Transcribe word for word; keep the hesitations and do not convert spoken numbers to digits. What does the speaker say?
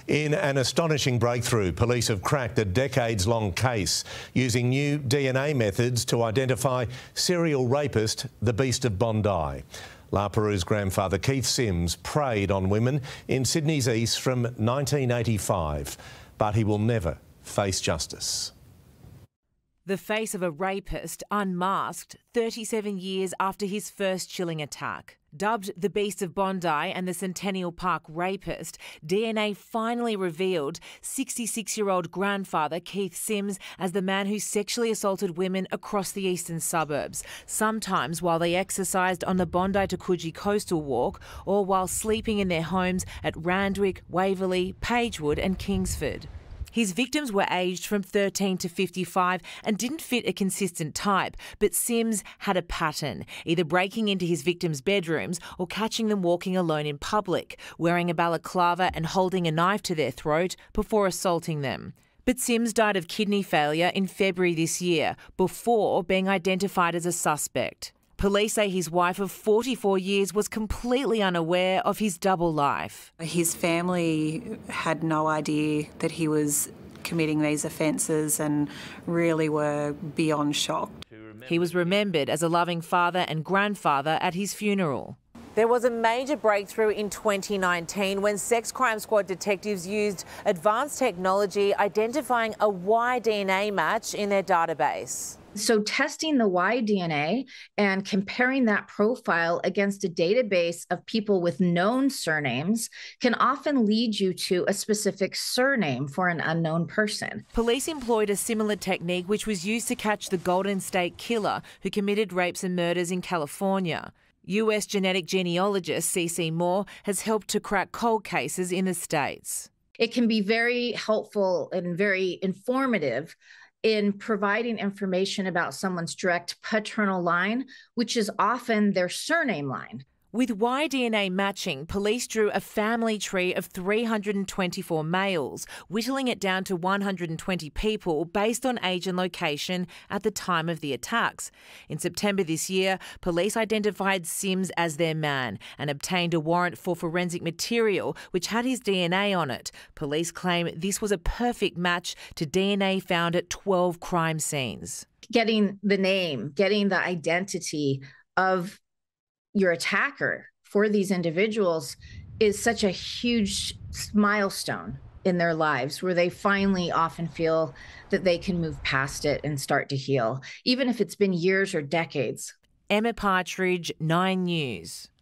In an astonishing breakthrough, police have cracked a decades-long case using new D N A methods to identify serial rapist, the Beast of Bondi. La Perou's grandfather Keith Sims preyed on women in Sydney's east from nineteen eighty-five, but he will never face justice. The face of a rapist unmasked thirty-seven years after his first chilling attack. Dubbed the Beast of Bondi and the Centennial Park rapist, D N A finally revealed sixty-six-year-old grandfather Keith Sims as the man who sexually assaulted women across the eastern suburbs, sometimes while they exercised on the Bondi to Coogee coastal walk or while sleeping in their homes at Randwick, Waverley, Pagewood and Kingsford. His victims were aged from thirteen to fifty-five and didn't fit a consistent type, but Sims had a pattern, either breaking into his victims' bedrooms or catching them walking alone in public, wearing a balaclava and holding a knife to their throat before assaulting them. But Sims died of kidney failure in February this year, before being identified as a suspect. Police say his wife of forty-four years was completely unaware of his double life. His family had no idea that he was committing these offences and really were beyond shocked. He was remembered as a loving father and grandfather at his funeral. There was a major breakthrough in twenty nineteen when Sex Crime Squad detectives used advanced technology identifying a Y D N A match in their database. So testing the Y D N A and comparing that profile against a database of people with known surnames can often lead you to a specific surname for an unknown person. Police employed a similar technique which was used to catch the Golden State Killer who committed rapes and murders in California. U S genetic genealogist C C Moore has helped to crack cold cases in the States. It can be very helpful and very informative in providing information about someone's direct paternal line, which is often their surname line. With Y D N A matching, police drew a family tree of three hundred twenty-four males, whittling it down to one hundred twenty people based on age and location at the time of the attacks. In September this year, police identified Sims as their man and obtained a warrant for forensic material which had his D N A on it. Police claim this was a perfect match to D N A found at twelve crime scenes. Getting the name, getting the identity of your attacker for these individuals is such a huge milestone in their lives where they finally often feel that they can move past it and start to heal, even if it's been years or decades. Emma Partridge, Nine News.